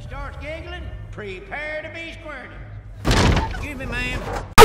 starts giggling, prepare to be squirted. Excuse me, ma'am.